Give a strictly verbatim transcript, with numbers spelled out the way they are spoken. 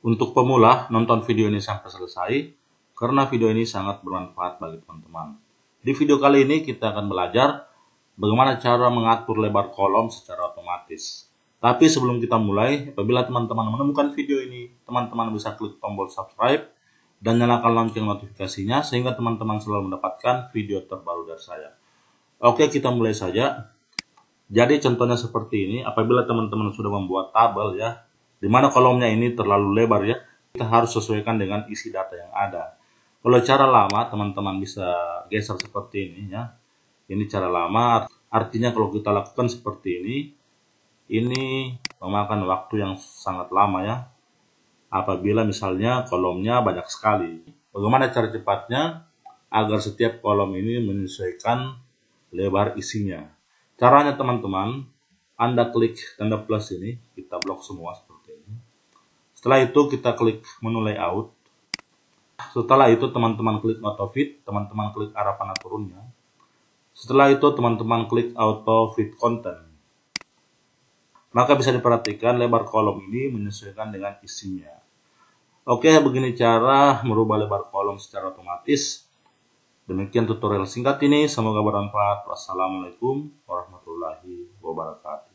Untuk pemula, nonton video ini sampai selesai, karena video ini sangat bermanfaat bagi teman-teman. Di video kali ini kita akan belajar bagaimana cara mengatur lebar kolom secara otomatis. Tapi sebelum kita mulai, apabila teman-teman menemukan video ini, teman-teman bisa klik tombol subscribe dan nyalakan lonceng notifikasinya sehingga teman-teman selalu mendapatkan video terbaru dari saya. Oke, kita mulai saja. Jadi contohnya seperti ini, apabila teman-teman sudah membuat tabel ya, di mana kolomnya ini terlalu lebar ya, kita harus sesuaikan dengan isi data yang ada. Kalau cara lama, teman-teman bisa geser seperti ini ya. Ini cara lama, artinya kalau kita lakukan seperti ini, ini memakan waktu yang sangat lama ya. Apabila misalnya kolomnya banyak sekali. Bagaimana cara cepatnya agar setiap kolom ini menyesuaikan lebar isinya? Caranya teman-teman, Anda klik tanda plus ini, kita blok semua seperti ini. Setelah itu kita klik menu layout. Setelah itu teman-teman klik auto fit, teman-teman klik arah panah turunnya. Setelah itu teman-teman klik auto fit content. Maka bisa diperhatikan lebar kolom ini menyesuaikan dengan isinya. Oke, begini cara merubah lebar kolom secara otomatis. Demikian tutorial singkat ini, semoga bermanfaat. Wassalamualaikum warahmatullahi wabarakatuh.